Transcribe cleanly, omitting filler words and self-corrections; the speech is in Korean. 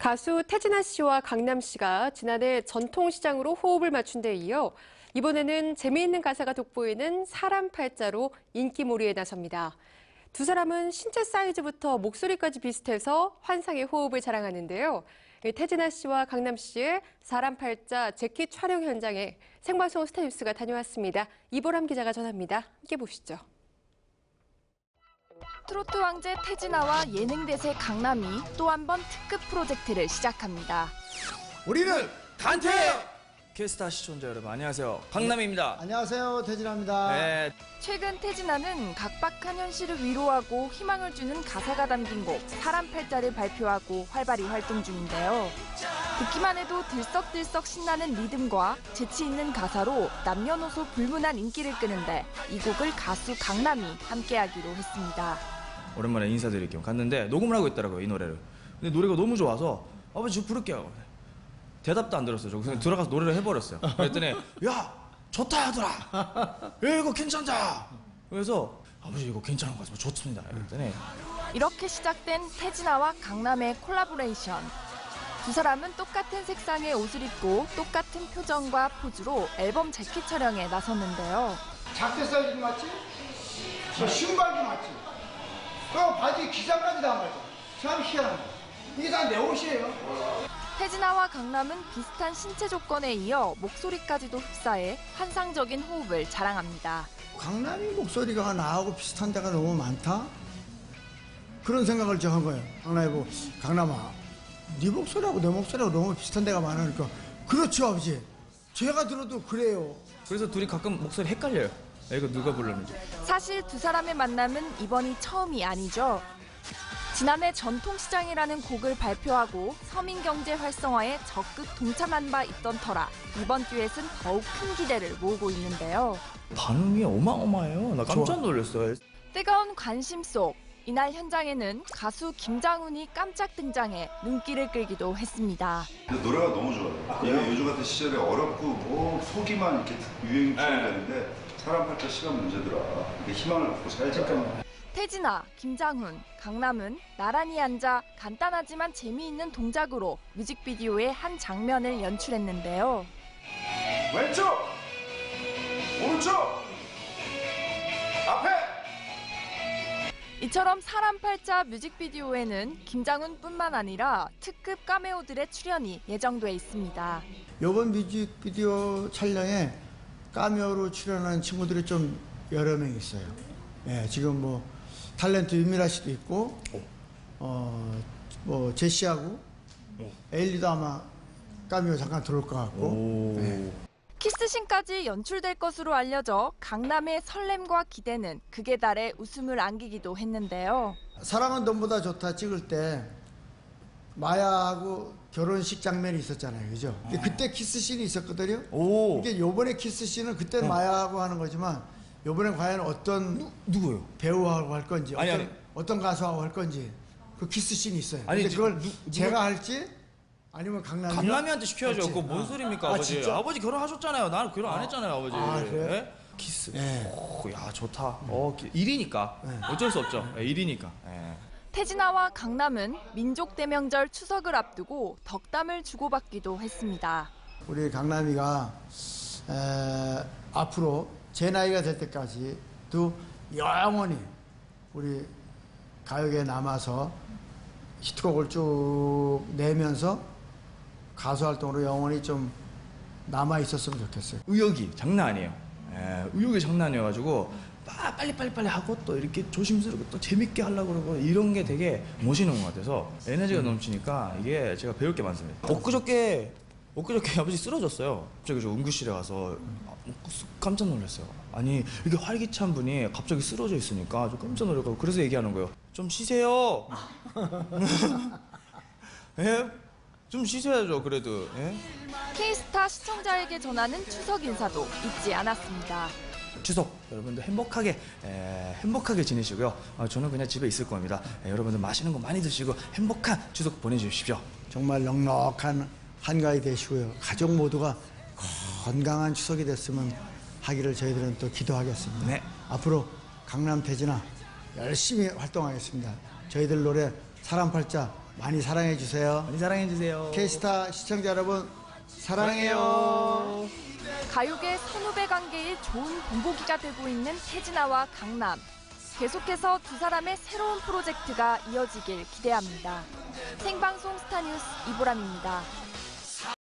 가수 태진아 씨와 강남 씨가 지난해 전통시장으로 호흡을 맞춘 데 이어 이번에는 재미있는 가사가 돋보이는 사람 팔자로 인기몰이에 나섭니다. 두 사람은 신체 사이즈부터 목소리까지 비슷해서 환상의 호흡을 자랑하는데요. 태진아 씨와 강남 씨의 사람 팔자 재킷 촬영 현장에 생방송 스타뉴스가 다녀왔습니다. 이보람 기자가 전합니다. 함께 보시죠. 트로트 왕제 태진아와 예능 대세 강남이 또 한 번 특급 프로젝트를 시작합니다. 우리는 단테예요. 캐스타 시청자 여러분 안녕하세요. 강남입니다. 안녕하세요. 태진아입니다. 네. 최근 태진아는 각박한 현실을 위로하고 희망을 주는 가사가 담긴 곡 사람 팔자를 발표하고 활발히 활동 중인데요. 듣기만 해도 들썩들썩 신나는 리듬과 재치 있는 가사로 남녀노소 불문한 인기를 끄는데 이 곡을 가수 강남이 함께하기로 했습니다. 오랜만에 인사드릴게요. 갔는데 녹음을 하고 있더라고요, 이 노래를. 근데 노래가 너무 좋아서 아버지 저 부를게요. 대답도 안 들었어요. 저 그냥 들어가서 노래를 해버렸어요. 그랬더니 야 좋다 하더라. 야 이거 괜찮다. 그래서 아버지 이거 괜찮은 것 같아요. 좋습니다. 그랬더니 이렇게 시작된 태진아와 강남의 콜라보레이션. 두 사람은 똑같은 색상의 옷을 입고 똑같은 표정과 포즈로 앨범 재킷 촬영에 나섰는데요. 작게 사이즈 맞지? 저 신발도 맞지? 그 바지 기장까지 다 맞지? 참 희한한 거. 이게 다 내 옷이에요. 태진아와 강남은 비슷한 신체 조건에 이어 목소리까지도 흡사해 환상적인 호흡을 자랑합니다. 강남이 목소리가 나하고 비슷한 데가 너무 많다? 그런 생각을 제가 한 거예요. 강남이 보고 강남아 네 목소리하고 내 목소리하고 너무 비슷한 데가 많으니까 그렇죠 아버지. 제가 들어도 그래요. 그래서 둘이 가끔 목소리 헷갈려요. 이거 누가 불렀는지. 사실 두 사람의 만남은 이번이 처음이 아니죠. 지난해 전통시장이라는 곡을 발표하고 서민경제 활성화에 적극 동참한 바 있던 터라 이번 듀엣은 더욱 큰 기대를 모으고 있는데요. 반응이 어마어마해요. 나 깜짝 놀랐어요. 뜨거운 관심 속 이날 현장에는 가수 김장훈이 깜짝 등장해 눈길을 끌기도 했습니다. 근데 노래가 너무 좋아요. 이게 요즘 같은 시절에 어렵고 뭐 소기만 이렇게 유행 되는데 사람 팔자 시간 문제더라. 이게 희망을 갖고 살자. 태진아, 김장훈, 강남은 나란히 앉아 간단하지만 재미있는 동작으로 뮤직비디오의 한 장면을 연출했는데요. 왼쪽! 오른쪽! 앞에! 이처럼 사람 팔자 뮤직비디오에는 김장훈뿐만 아니라 특급 카메오들의 출연이 예정돼 있습니다. 이번 뮤직비디오 촬영에 카메오로 출연한 친구들이 좀 여러 명 있어요. 예, 지금 뭐 탤런트 윤미라 씨도 있고, 뭐 제시하고 에일리도 아마 카메오 잠깐 들어올 것 같고. 네. 키스신까지 연출될 것으로 알려져 강남의 설렘과 기대는 극에 달해 웃음을 안기기도 했는데요. 사랑은 돈보다 좋다 찍을 때 마야하고 결혼식 장면이 있었잖아요, 그죠? 그때 키스씬이 있었거든요. 이게 요번에 키스씬은 그때 마야하고 하는 거지만 요번엔 과연 어떤 누구요? 배우하고 할 건지, 아니. 어떤 가수하고 할 건지 그 키스씬이 있어요. 아니, 근데 그걸 제가 할지 아니면 강남이한테 시켜야죠. 그거 뭔 소리입니까, 아버지? 진짜? 아버지 결혼하셨잖아요. 나는 결혼 안 했잖아요, 아버지. 아, 그래요? 네? 키스. 네. 오, 야, 좋다. 일이니까. 어쩔 수 없죠. 일이니까. 네. 태진아와 강남은 민족 대명절 추석을 앞두고 덕담을 주고받기도 했습니다. 우리 강남이가 앞으로 제 나이가 될 때까지도 영원히 우리 가요계에 남아서 히트곡을 쭉 내면서 가수 활동으로 영원히 좀 남아 있었으면 좋겠어요. 의욕이 장난 아니에요. 의욕이 장난 아니어가지고 빨리 하고 또 이렇게 조심스럽게 또 재밌게 하려고 그러고 이런 게 되게 멋있는 것 같아서 에너지가 넘치니까 이게 제가 배울 게 많습니다. 엊그저께 아버지 쓰러졌어요. 갑자기 저 응급실에 가서 깜짝 놀랐어요. 아니 이렇게 활기찬 분이 갑자기 쓰러져 있으니까 좀 깜짝 놀랐고 그래서 얘기하는 거예요. 좀 쉬세요. 예? 좀 쉬셔야죠 그래도. 예? K스타 시청자에게 전하는 추석 인사도 잊지 않았습니다. 추석 여러분들 행복하게 지내시고요. 저는 그냥 집에 있을 겁니다. 여러분들 맛있는 거 많이 드시고 행복한 추석 보내주십시오. 정말 넉넉한 한가위 되시고요. 가족 모두가 건강한 추석이 됐으면 하기를 저희들은 또 기도하겠습니다. 네. 앞으로 강남 태진아 열심히 활동하겠습니다. 저희들 노래 사람 팔자 많이 사랑해 주세요. 많이 사랑해 주세요. K스타 시청자 여러분 사랑해요. 가요계 선후배 관계의 좋은 본보기가 되고 있는 태진아와 강남. 계속해서 두 사람의 새로운 프로젝트가 이어지길 기대합니다. 생방송 스타뉴스 이보람입니다.